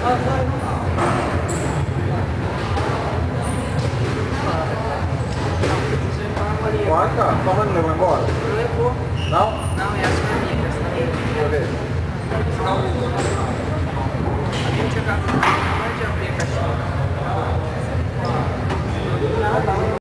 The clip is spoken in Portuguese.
Pode, cara. Toma não levou embora? Não levou. Não? Não, é as caminhas. Deixa eu ver.